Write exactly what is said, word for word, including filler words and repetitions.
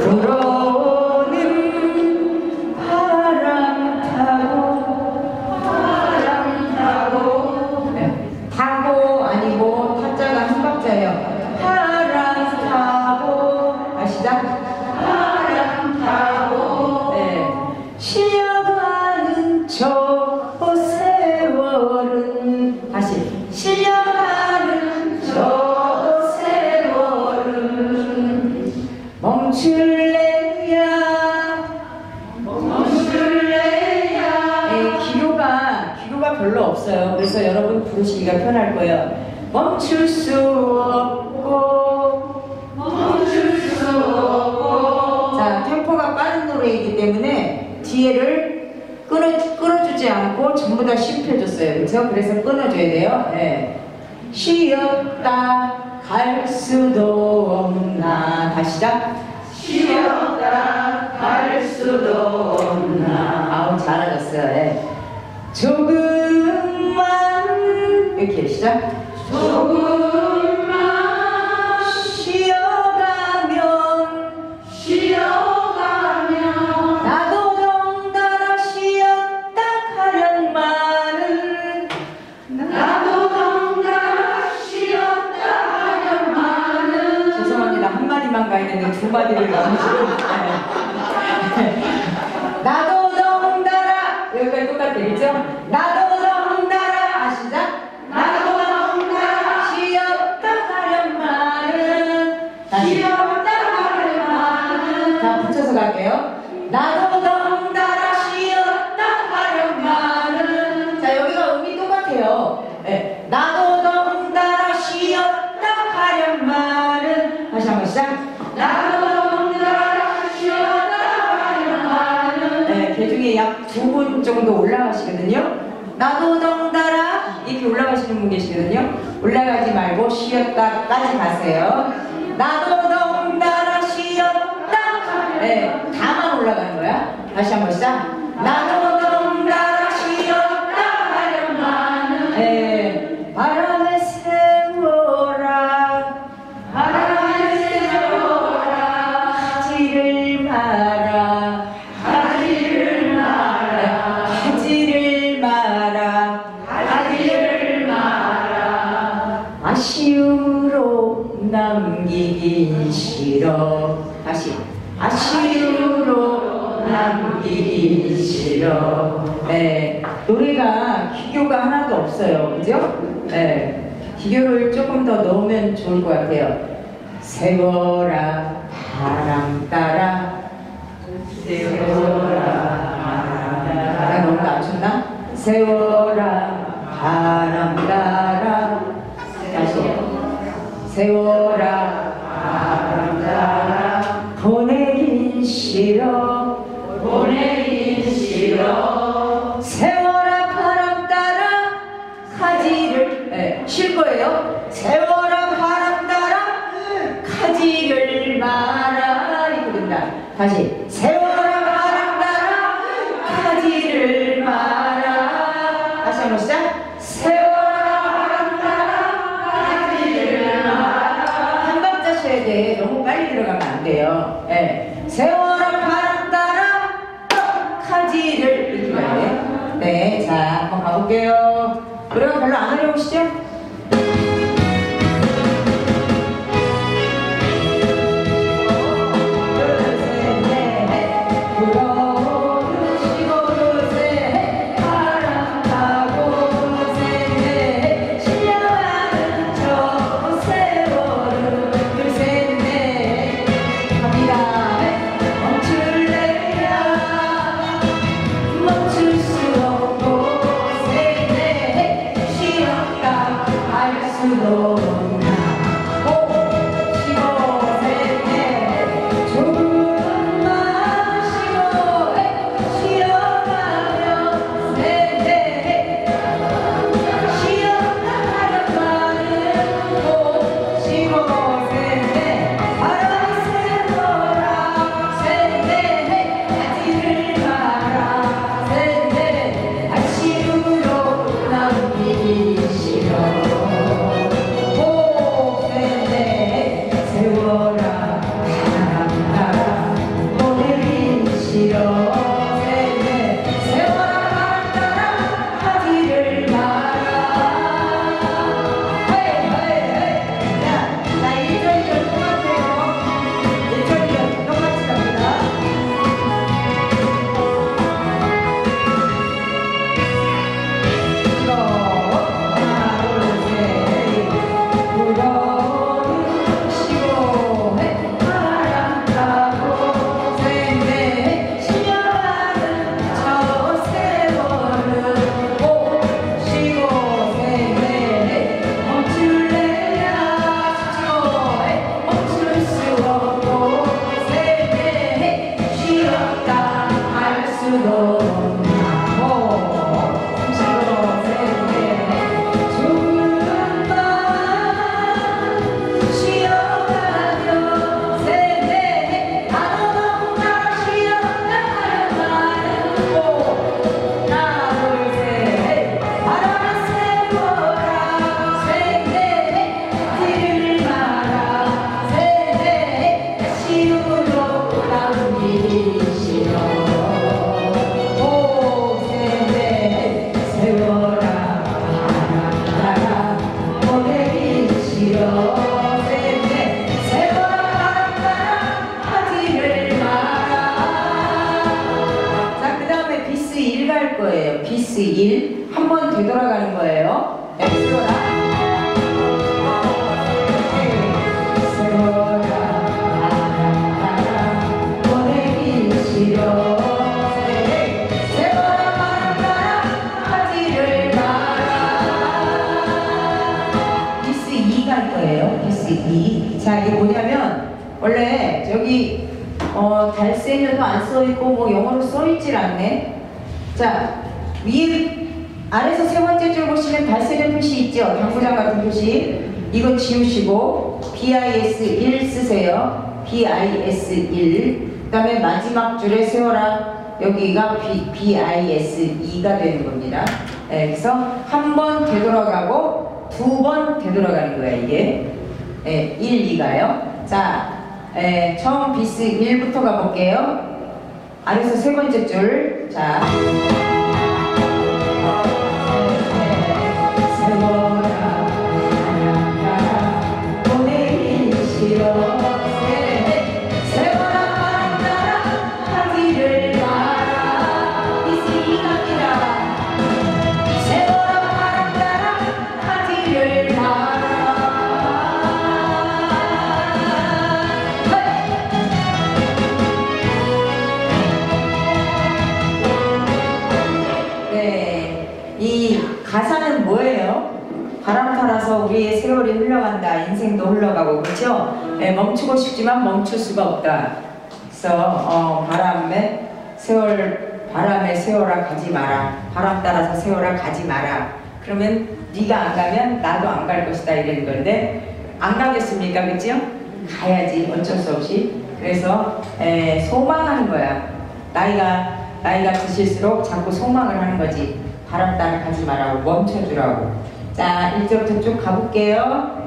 불어오는 바람 타고 바람 타고 네. 타고 아니고 타자가 한 박자예요. 바람 타고 아시죠? 바람 타고 네. 실려가는 저 세월은 다시 실려가는 저 세월은 멈출래야 멈출래야 네, 기교가 기교가 별로 없어요. 그래서 여러분 부르시기가 편할 거예요. 멈출 수 없고 멈출 수 없고 자 템포가 빠른 노래이기 때문에 뒤에를 끊어, 끊어주지 않고 전부 다 씹혀줬어요. 그렇죠? 그래서 끊어줘야 돼요. 네. 쉬었다 갈 수도 없나 다시자 쉬었다 갈 수도 없나 아우 잘하셨어요. 네. 조금만 이렇게 시작 조금만 쉬어가면 쉬어가면 나도 덩달아 쉬었다 하련만은 나도 덩달아 쉬었다 하련만은 죄송합니다. 한마디만 가있는데 두 마디를 넘으시고 나도 덩달아 여기까지 똑같겠죠? 나도 덩달아 아시죠? 나도 덩달아 쉬었다 하련만은 쉬었다 하련만은 자 붙여서 갈게요. 나도 덩달아 쉬었다 하련만은 자 여기가 음이 똑같아요. 네. 나도 덩달아 쉬었다 하련만은 다시 한번 시작 나도 덩달아 쉬었다 하련만은 네, 개 중에 약 두 분 정도 올라가시거든요. 나도 덩달아 이렇게 올라가시는 분 계시거든요. 올라가지 말고 쉬었다까지 가세요. 나도 덩달아 쉬었다 네, 다만 올라가는 거야. 다시 한번 시작 나도 덩달아 쉬었다 하련만은 네, 바람을 세워라 바람을 세워라 하지를 마라 하지를 마라 하지를 마라 하지를 마라 아쉬움으로 남기기 싫어 다시 아쉬움으로 남기기 싫어 네, 노래가 기교가 하나도 없어요. 그죠? 네, 기교를 조금 더 넣으면 좋을 것 같아요. 세워라 바람 따라 세워라 바람 따라 너무 낮췄나? 세워라 바람 따라 다시 세워라 바람 따라 보내긴 싫어 보내긴 싫어 세워라 바람 따라 가지를 네, 쉴 거예요. 세워라 바람 따라 가지를 마라 이렇게 된다. 다시 세워라 바람 따라 가지를 마라 다시 한번 시작 세워라 바람 따라 가지를 마라 한 박자 쉬어야 돼. 너무 빨리 들어가면 안 돼요. 네. 세워라 바람 따라 가지를 이렇게 가야 돼요. 네, 자 한번 가볼게요. 노래가 별로 안 어려우시죠? 멈출 수 없고 세네 쉬었다 비스 일 한 번 되돌아가는 거예요. 네, 세워라. 세워라 보내기 싫어. 세워라 말아라 하지를 마라. 비스 이 갈 거예요. 비스 이. 자, 이게 뭐냐면 원래 저기 어, 달세녀도 안 써있고 뭐 영어로 써있질 않네. 자, 위에 아래서 세 번째 줄 보시면 달세녀 표시 있죠? 당구장 같은 표시. 이거 지우시고 비아이에스 일 쓰세요. 비아이에스 일. 그 다음에 마지막 줄에 세워라. 여기가 비, 비아이에스 이가 되는 겁니다. 네, 그래서 한 번 되돌아가고 두 번 되돌아가는 거야 이게. 네, 일, 이가요. 자, 네, 처음 비스 일부터 가볼게요. 아래서 세 번째 줄. 자, 세워라 하나하나 보내기 싫어. 세워라 말아라 하기를 마라. 비스 이 갑니다. 세워라 말아라 하기를 마라. 이 가사는 뭐예요? 바람 타라서 우리의 세월이 흘러간다. 인생도 흘러가고 그렇죠? 네, 멈추고 싶지만 멈출 수가 없다. 그래서 어, 바람에 세월 바람에 세월아 가지 마라. 바람 따라서 세월아 가지 마라. 그러면 네가 안 가면 나도 안 갈 것이다 이런 건데 안 가겠습니까? 그렇죠? 가야지 어쩔 수 없이. 그래서 에, 소망하는 거야. 나이가 나이가 드실수록 자꾸 소망을 하는 거지. 바람 따라 가지 말라고 멈춰주라고. 자, 일 절부터 쭉 가볼게요.